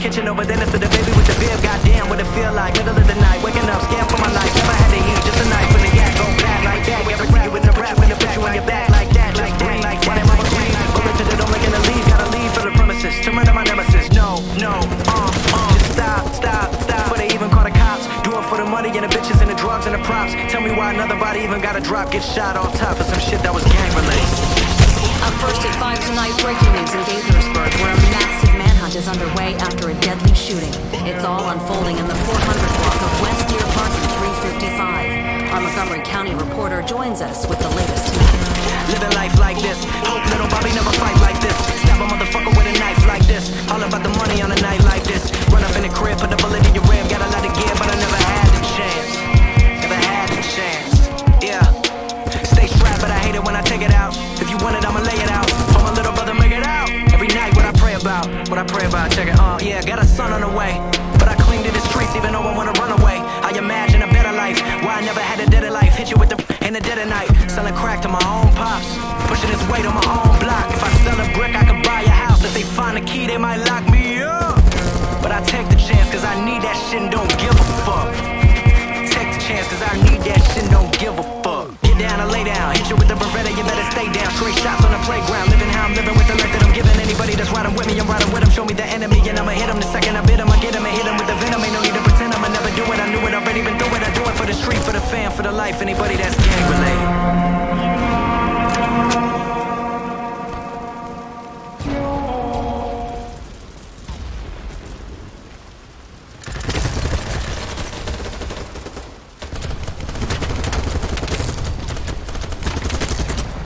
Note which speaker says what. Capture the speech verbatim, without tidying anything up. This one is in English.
Speaker 1: kitchen over dinner to the baby with the beer. Goddamn, what it feel like, middle of the night, waking up, scared for my life. Never had to heat, just a knife when the yak go bad like that. We ever see you in the rap, when the put you on your back like that, like that, like that. Why they mama green? Bullet to the dome, like in the leave, gotta leave for the premises. To murder my nemesis, no, no, uh, uh. Just stop, stop, stop. Before they even call the cops. Do it for the money and the bitches and the drugs and the props. Tell me why another body even got a drop, get shot on top of some shit that was gang related.
Speaker 2: Up first at five tonight, breaking news in Gaithersburg, where a massive manhunt is underway after a deadly shooting. It's all unfolding in the four hundred block of West Deer Park and three fifty-five. Our Montgomery County reporter joins us with the latest tonight.
Speaker 1: Living life like this, hope little Bobby never fight like this. Stab a motherfucker with a knife like this. All about the money on a night like this. Run up in the crib, put the bullet in your rib. Got a lot of gear, but I never had the chance. Never had the chance, yeah. Stay strapped, but I hate it when I take it out. If you want it, I'ma lay it out. For my little brother, make it out. Every night, what I pray about, what I pray about, check it, uh, yeah. Got a son on the way, but I cling to the streets even though I wanna run away. I imagine a better life, why I never had a dead life. Hit you with the in the dead of night, selling crack to my own pops, pushing this weight on my own block. If I sell a brick, I could buy a house. If they find a key, they might lock me up. But I take the chance, cause I need that shit and don't give a fuck. Take the chance, cause I need that shit and don't give a fuck. Get down or lay down, hit you with the Beretta, you better stay down. Straight shots on the playground, living how I'm living with the life that I'm giving. Anybody that's riding with me, I'm riding with them. Show me the enemy and I'ma hit them the second I